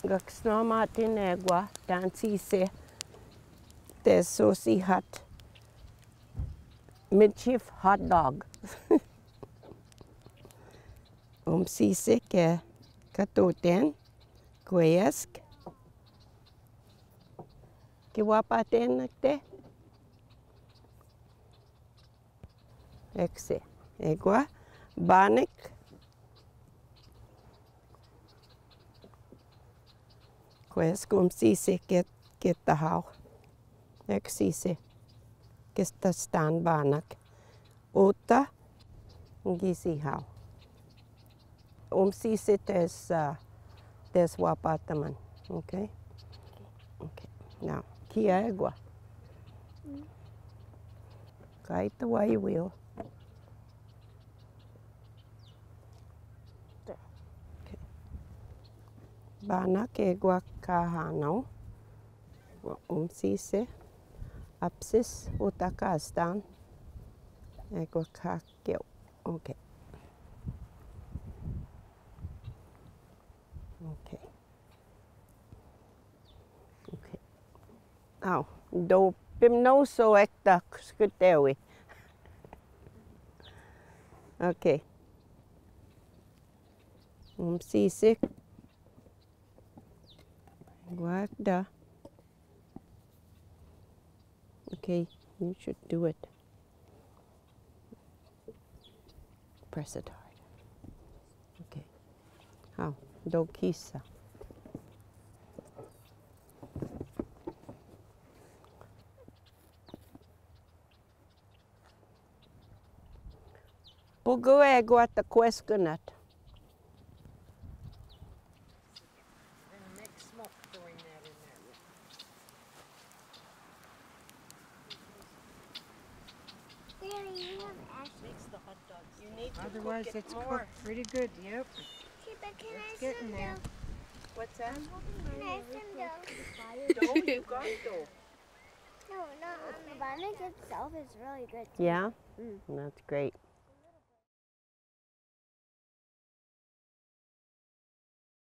Gaksna Martin Egua, Dansise, the Sosi Hut, Michif Hot Dog. Sise ke katoten, kuesk, kiwapaten nakte. Exe, egua, bannock. Kuesk sise ke tahau. Exise, kesta stan bannock. Ota, gisi hau. Sise des wapataman, okay? Okay, now, kia egua. Kite the way you will. Okay. Bannock egua kahano. Sise, apsis utakastan. Egua kakyo, okay. Okay. Okay. Now, do pimnoso ekta skutewi. Okay. Sisik. Guarda. Okay, you should do it. Press it hard. Okay. How? Do kisa. Pugu egua ta questionat. Make smoke throwing that in there. There you have ash. Makes the hot dogs. You need to Otherwise, cook it it's more. cooked pretty good. Yep. Okay, but can It's I getting some there. dough? What's that? Can I have some dough? Dough? You got dough. No, not on the bannock itself is really good. Yeah? That's great.